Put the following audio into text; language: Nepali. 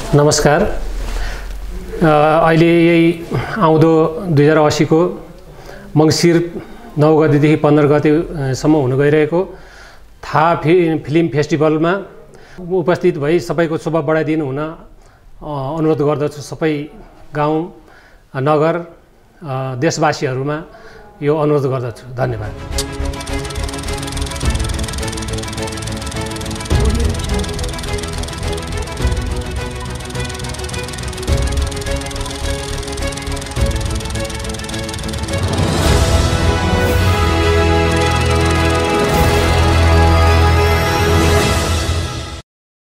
नमस्कार। अहिले यही आउँदो 2080 को मङ्सिर 9 गतेदेखि 15 गतेसम्म हुन गइरहेको थाहा फिल्म फेस्टिभलमा उपस्थित भई सबैको शोभा बढाइदिनु हुन अनुरोध गर्दछु। सबै गाउँ नगर देशवासीहरूमा यो अनुरोध गर्दछु। धन्यवाद।